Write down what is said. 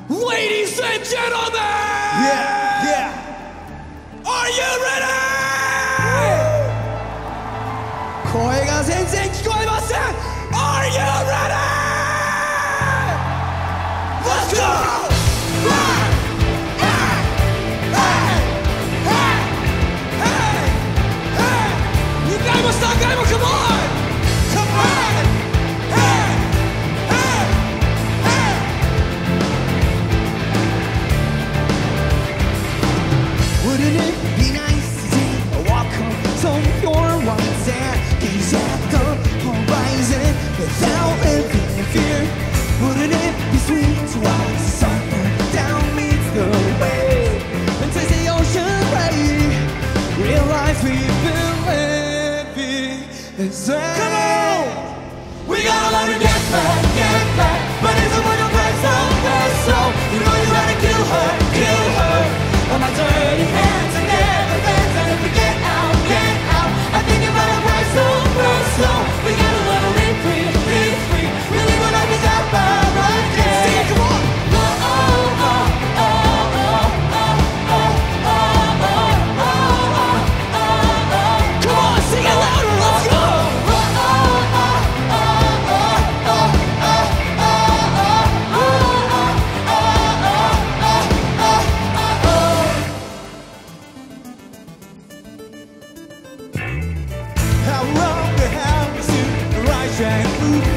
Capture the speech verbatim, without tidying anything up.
Ladies and gentlemen! Yeah, yeah. Are you ready? 声が全然聞こえません。 Are you ready? Let's go! Hey! Hey! Hey! Hey! Hey! Hey! にかいもさんかいも Come on! Come on! Hey! Hey! Hey! Wouldn't it be nice to take a walk on some pure ones and gaze at the horizon without living in fear? Wouldn't it be sweet to watch the sun burn down meets the wave and taste the ocean rain? Realize we've been living this way. Come on! We gotta learn to get back, get back. But it's a word of praise, so, praise, so. You know you gotta kill her, kill her. All my dirty hands are never bends. And if we get out, get out. I think you better praise, so, praise, so. We gotta learn to live free, live free. Really what life is out about right there. Sing it, come on! Oh, oh, oh, oh, oh, oh, oh, oh, oh, oh, oh. Come on, sing it louder, let's go! How wrong we have to the right track.